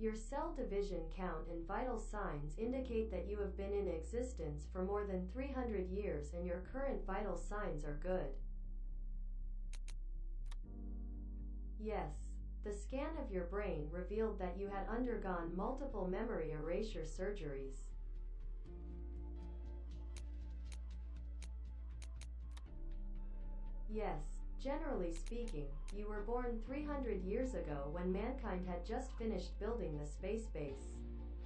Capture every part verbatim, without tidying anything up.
Your cell division count and vital signs indicate that you have been in existence for more than three hundred years and your current vital signs are good. Yes, the scan of your brain revealed that you had undergone multiple memory erasure surgeries. Yes, generally speaking, you were born three hundred years ago when mankind had just finished building the space base.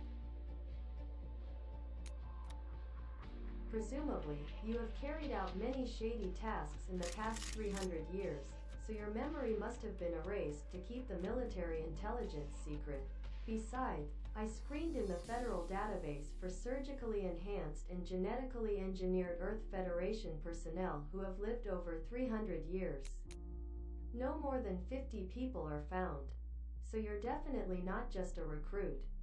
Presumably, you have carried out many shady tasks in the past three hundred years, so your memory must have been erased to keep the military intelligence secret. Besides, I screened in the federal database for surgically enhanced and genetically engineered Earth Federation personnel who have lived over three hundred years. No more than fifty people are found. So you're definitely not just a recruit.